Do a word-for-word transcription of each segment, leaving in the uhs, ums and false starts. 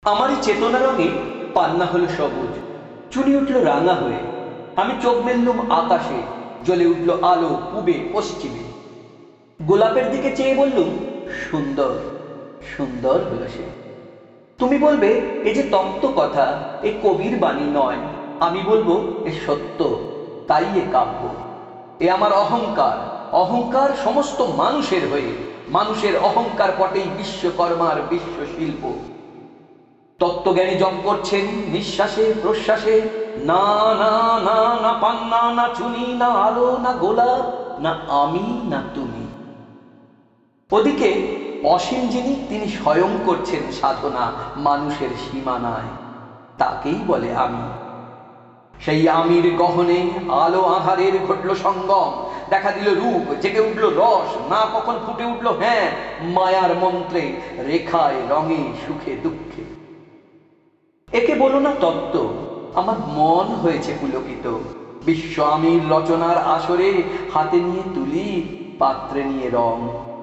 আমারই চেতনা রঙে পান্না হলো সবুজ, চুনি উঠল রাঙা হয়ে। আমি চোখ মেললুম আকাশে, জ্বলে উঠল আলো পূবে পশ্চিমে। গোলাপের দিকে চেয়ে বললুম, সুন্দর সুন্দর হলো সে। তুমি বলবে এ যে তপ্ত কথা, এ কবির বাণী নয়। আমি বলবো এ সত্য, তাই এ কাব্য। এ আমার অহংকার, অহংকার সমস্ত মানুষের হয়ে। মানুষের অহংকার পটেই বিশ্বকর্মার বিশ্ব শিল্প। তত্ত্বজ্ঞানী জপ করছেন নিঃশ্বাসে প্রশ্বাসে, না না না না পান্না, না চুনি, না আলো, না গোলাপ, না আমি, না তুমি। ওদিকে অসীম যিনি, তিনি স্বয়ং করছেন সাধনা মানুষের সীমানায়। তাকেই বলে আমি। সেই আমির গহনে আলো আধারের ঘটল সঙ্গম। দেখা দিল রূপ, জেগে উঠল রস, না কখন ফুটে উঠল হ্যাঁ মায়ার মন্ত্রে, রেখায় রঙে সুখে দুঃখে। একে বলো না তত্ত্ব, আমার মন হয়েছে পুলকিত। বিশ্ব আমির রচনার আসরে হাতে নিয়ে তুলি, পাত্রে নিয়ে রং।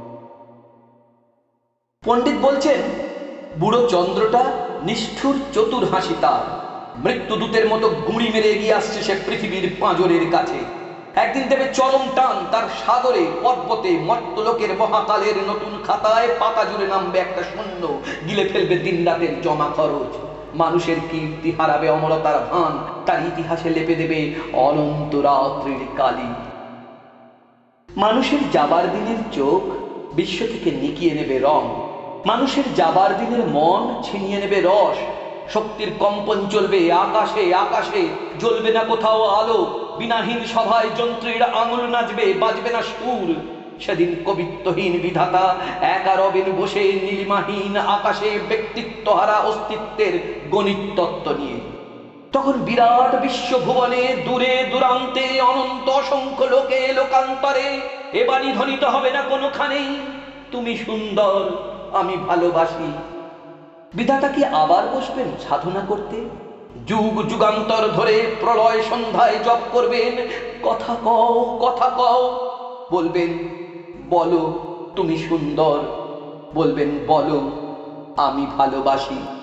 পণ্ডিত বলছেন, বুড়ো চন্দ্রটা নিষ্ঠুর চতুর হাসি তার। মৃত্যুদূতের মতো গুঁড়ি মেরে এগিয়ে আসছে সে পৃথিবীর পাঁজরের কাছে। একদিন দেবে চরম টান তার সাগরে, পর্বতে, মর্তলোকের মহাকালের নতুন খাতায় পাতা জুড়ে নামবে একটা শূন্য, গিলে ফেলবে দিন রাতের জমা খরচ। মানুষের কীর্তি হারাবে অমরতার ভান, তার ইতিহাসে লেপে দেবে অনন্ত রাত্রির কালি। মানুষের যাবার দিনের চোখ বিশ্ব থেকে নিকিয়ে নেবে রং। মানুষের যাবার দিনের মন ছিনিয়ে নেবে রস। শক্তির কম্পন চলবে আকাশে আকাশে, জ্বলবে না কোথাও আলো। বিনাহীন সভায় যন্ত্রীর আঙুল নাচবে, বাজবে না সুর। সেদিন কবিত্বহীন বিধাতা একা রবেন বসে নীলিমাহীন আকাশে, ব্যক্তিত্বহারা অস্তিত্বের গণিত তত্ত্ব নিয়ে। তখন বিরাট বিশ্বভুবনে দূরে দূরান্তে অনন্ত অসংখ্য লোকে লোকান্তরে এ বাণী ধ্বনিত হবে না কোনোখানেই, তুমি সুন্দর, আমি ভালোবাসি। বিধাতা কি আবার বসবেন সাধনা করতে? যুগ যুগান্তর ধরে প্রলয় সন্ধ্যায় জপ করবেন, কথা কও কথা কও। বলবেন, বলো তুমি সুন্দর। বলবেন, বলো আমি ভালোবাসি।